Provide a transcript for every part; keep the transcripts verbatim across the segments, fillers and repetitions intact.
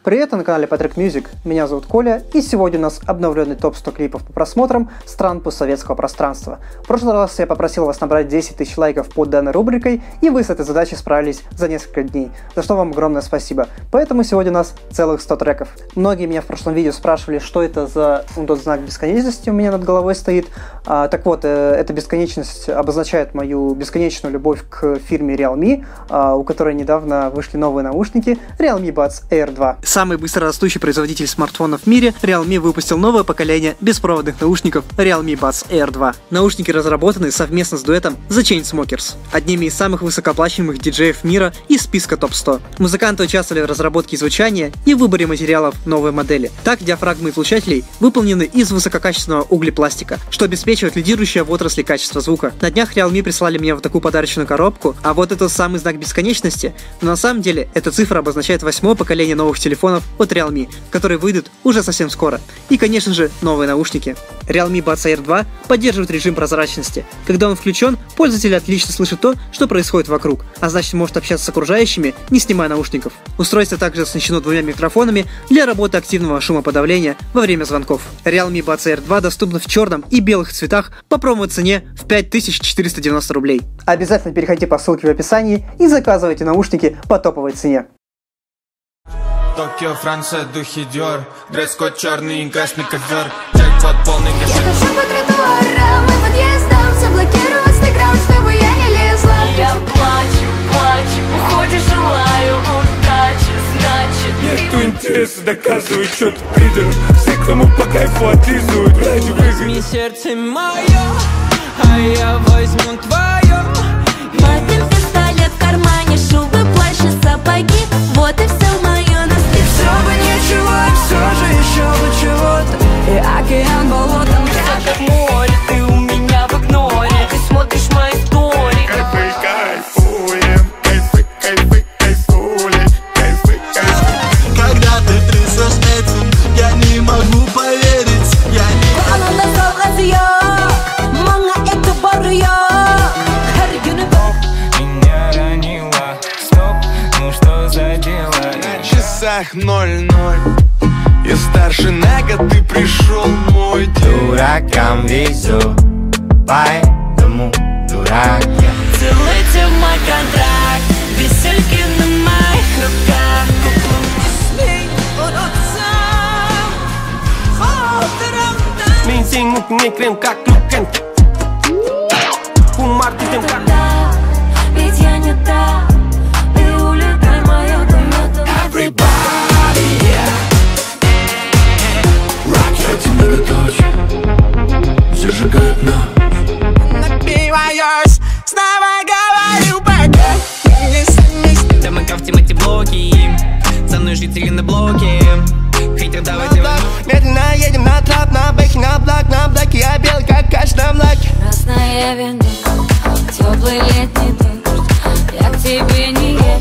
Привет, на канале Patrick Music, меня зовут Коля, и сегодня у нас обновленный топ сто клипов по просмотрам стран постсоветского пространства. В прошлый раз я попросил вас набрать десять тысяч лайков под данной рубрикой, и вы с этой задачей справились за несколько дней, за что вам огромное спасибо. Поэтому сегодня у нас целых сто треков. Многие меня в прошлом видео спрашивали, что это за ну, тот знак бесконечности у меня над головой стоит. А, так вот, э, эта бесконечность обозначает мою бесконечную любовь к фирме Realme, а, у которой недавно вышли новые наушники Realme Buds Air два. Самый быстрорастущий производитель смартфонов в мире, Realme выпустил новое поколение беспроводных наушников Realme Buds Air два. Наушники разработаны совместно с дуэтом The Chainsmokers, одними из самых высокооплачиваемых диджеев мира из списка топ сто. Музыканты участвовали в разработке звучания и выборе материалов новой модели. Так, диафрагмы излучателей выполнены из высококачественного углепластика, что обеспечивает лидирующее в отрасли качество звука. На днях Realme прислали мне вот такую подарочную коробку, а вот это самый знак бесконечности, но на самом деле эта цифра обозначает восьмое поколение новых телефонов от Realme, которые выйдут уже совсем скоро. И, конечно же, новые наушники. Realme Buds Air два поддерживает режим прозрачности. Когда он включен, пользователь отлично слышит то, что происходит вокруг, а значит может общаться с окружающими, не снимая наушников. Устройство также оснащено двумя микрофонами для работы активного шумоподавления во время звонков. Realme Buds Air два доступна в черном и белых цветах по промо-цене в пять тысяч четыреста девяносто рублей. Обязательно переходите по ссылке в описании и заказывайте наушники по топовой цене. Токио, Франция, духи Диор, дресс-код черный и красный ковер, джекпот полный кошелек. Я хожу по тротуарам и подъездам, заблокирую инстаграм, чтобы я не лезла. Я плачу, плачу, уходишь, желаю удачи, значит. Нету интереса, доказывай, что ты придер. Все, кому по кайфу отлизывают, ради выгоды. Возьми сердце мое, а я возьму твое. Папин пистолет в кармане, шубы, плащ и сапоги, вот и все мое. Все бы ничего, и все же еще бы чего-то. И океан болотом, я как море, ты у меня в игноре. Ты смотришь мои истории. Кайфы, кайфуем, кайфы, кайфы, кайфули, кайфы, кайфули. Когда ты трясешь этим, я не могу поверить. Я не меня ранило, стоп, ну что за дело? на часах ноль-ноль. Я старше на год, ты пришел мой день. Дуракам везет, поэтому дурак я. Целуйте в мой контракт, весельки на моих руках. Бензин, не крем, как люкен. Умар, ты тем как. Ведь я не та, ты улетай, моя комната. Everybody, yeah. Ракеты многоточие зажигают ночь. Напиваюсь, снова говорю пока. Тамака в темате блоки, со мной жители на блоке. Хейтер, давай делай. Медленно едем на трап, на бэхе, на блок, на блоке. Я белый, как каш на блоке. Красное вино, теплый летний дождь, я к тебе не еду.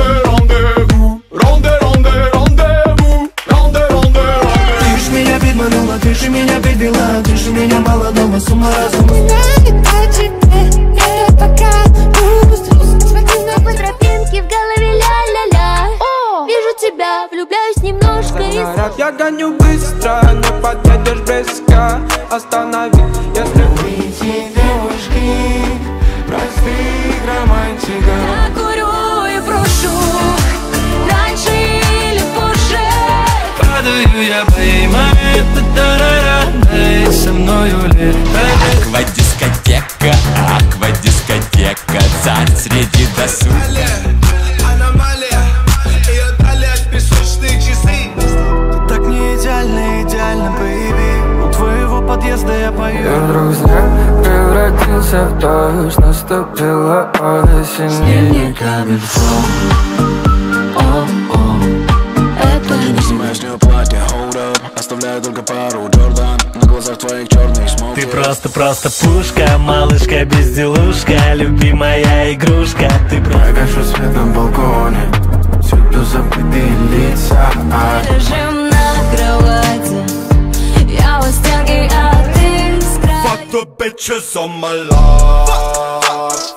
Ты ж меня подманула, ты же меня подвела, ты же меня молодого с ума разума. Знаю о тебе, это пока пусть. Смотрю на по тропинке, в голове ля-ля-ля. Вижу тебя, влюбляюсь немножко и... Я гоню быстро, не подъедешь близко. Останови, если мы девушки, простых романтиков. Я курю и прошу, раньше или позже. Падаю, я поймаю, та-та-ра-ра. Эй, со мною лет. Аквадискотека, аквадискотека, танец среди досуга. Аномалия, ее талия, песочные часы. Так не идеально, идеально, бэйби. У твоего подъезда я пою. Я вдруг зря превратился в дождь. Наступила осень. Снег камень в О-о, это не Снимаешь с нее платье, hold up. Оставляю только пару Джордан. На глазах твоих черных смоки. Ты просто-просто пушка, малышка, безделушка, любимая игрушка. Ты просто... Я гашу свет на балконе, всюду забытые лица. Лежим на кровати, я в стяге, а ты с края. Fuck the bitches on my life.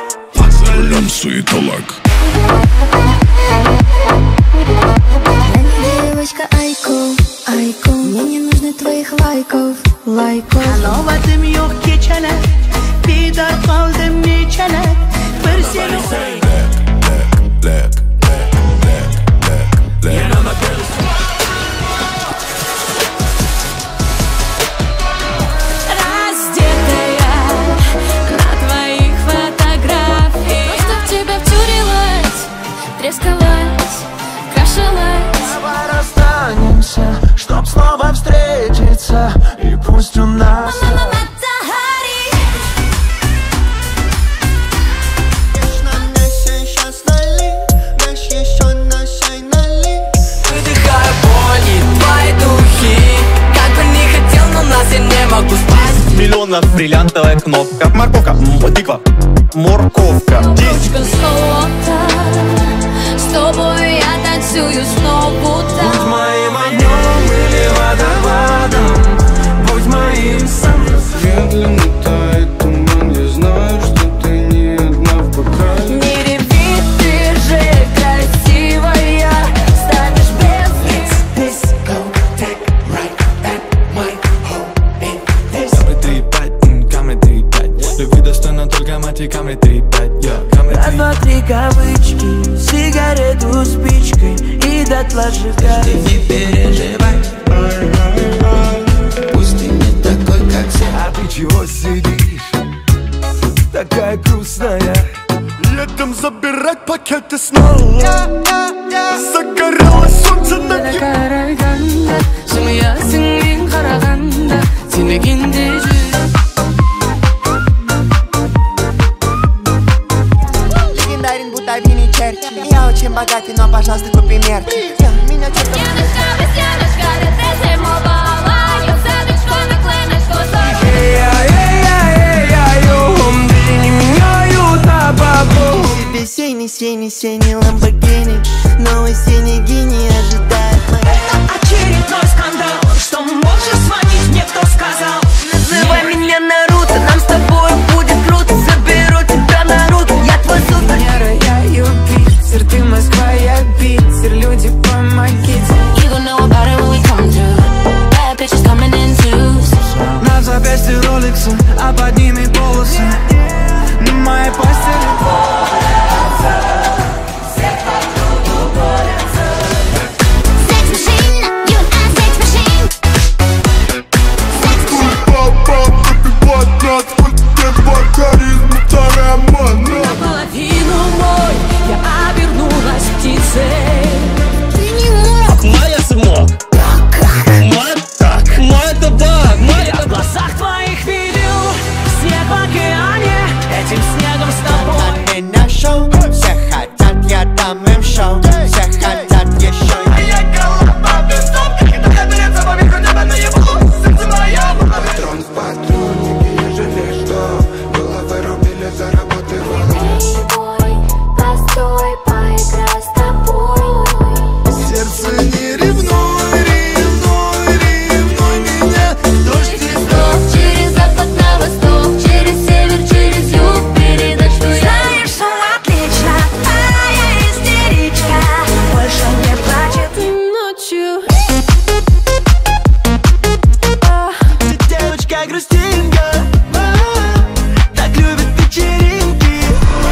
Эй, Лям суетолог. Я лайков, лайков. Anlamadım yok geçene, bir dar kaldım içene. Bir seni чтоб снова встретиться, и пусть у нас выдыхаю боль и твои духи. Как бы не хотел, но нас я не могу спать. Миллионов бриллиантовая кнопка. Морковка, м, тыква, морковка. Ручка золота, с тобой я танцую снова. будь моим огнем или водопадом, будь моим самым. Медленно тает туман, я знаю, что ты не одна в бокале. Не реви, ты же красивая, станешь без This go take right at my home in this. Камри три пять, камри три пять. Любви достойна только мать и камри три пять. раз, два, три кавычки, сигарету спичкой и дотла сжигай. Ты не переживай, пусть ты не такой, как все. А ты чего сидишь, такая грустная? Едем забирать пакеты снова. Загорелось солнце над ним. Легендарен будто Винни Черчилль. Я очень богатый, но, пожалуйста, купи мерчи. Меня что-то... Синий, синий, синий Ламборгини, новый синий гений ожидает моя. Это очередной скандал, что можешь звонить мне, кто сказал. Называй меня Наруто, нам с тобой будет круто. Заберу тебя на руки, я твой супер. Я Юпитер, ты Москва, я Питер, люди, помогите. You gon' know about it when we come through. Bad bitches coming in twos. На запястье роликсы, а под ними полосы. На моей постели Наполовину мой, я обернулась птицей. Ты не мог. Моя смог. Мой так. Мой табак. Мой Я в глазах твоих видел снег в океане. Этим снегом с тобой. На шоу, все хотят, я дам им шоу. Все хотят еще. А я голова без стоп, когда берется по ветру неба на его сердце моя. Патрон в патроннике, я жалею, что головой рубили за работы. Ой, постой, поиграй с тобой. Сердце не ревнуй, ревнуй, ревнуй меня. Дождь и снов. Через запад на восток, через север, через юг, передать, что я. Знаешь, что отлично, а я истеричка. Больше не плачет и ночью. Ты девочка грустинка, так любит вечеринки.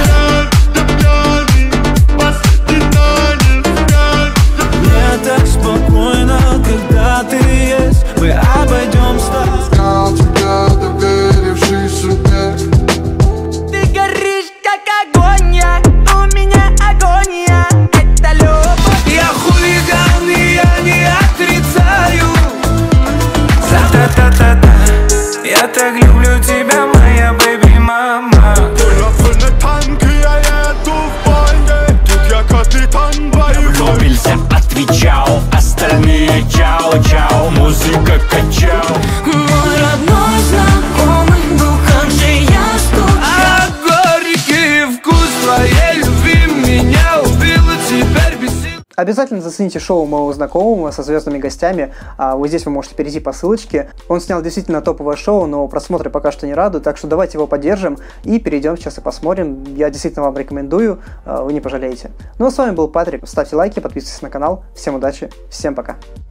Мне так спокойно, когда ты есть. Мы обойдем стол. Знал тебя, доверивший судьбе. Ты горишь, как огонь, я, у меня агония. Это любовь. Я хулиган, и я не отрицаю. Та-та-та-та-та. Я так люблю тебя, моя бэби-мама. Телефоны танки, я еду в банде. Тут я капитан боевой. Влюбился, отвечал, остальные чао-чао. Музыка качал. Мой родной знакомый был, как же я скучал. А горький вкус твоей любви меня убил, и теперь без сил. Обязательно зацените шоу моего знакомого со звездными гостями. А вот здесь вы можете перейти по ссылочке. Он снял действительно топовое шоу, но просмотры пока что не радуют, так что давайте его поддержим и перейдем сейчас и посмотрим. Я действительно вам рекомендую, вы не пожалеете. Ну а с вами был Патрик. Ставьте лайки, подписывайтесь на канал. Всем удачи, всем пока.